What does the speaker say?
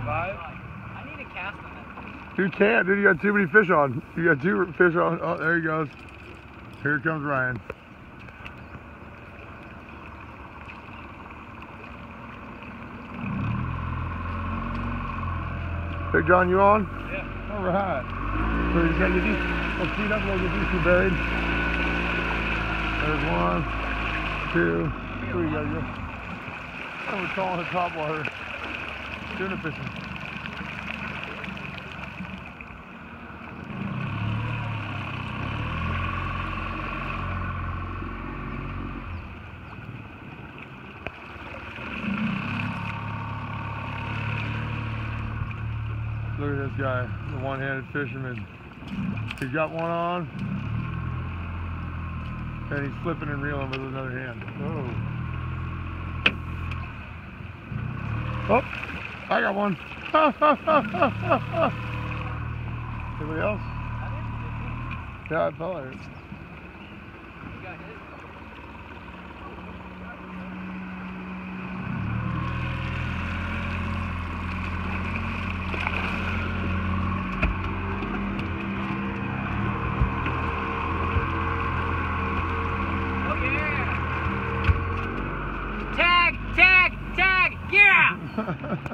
survive? I need a cast on that. You can't, dude. You got too many fish on. You got 2 fish on. Oh, there he goes. Here comes Ryan. Hey, John, you on? Yeah. All right. So you got your these. Let's speed up a little bit. These 2 buried. There's 1, 2, 3. You gotta go. And we're calling the top water. Tuna fishing. Look at this guy, the one-handed fisherman. He's got one on, and he's flipping and reeling with another hand. Oh, I got one. Anybody else? Yeah, I felt it. Tag! Yeah!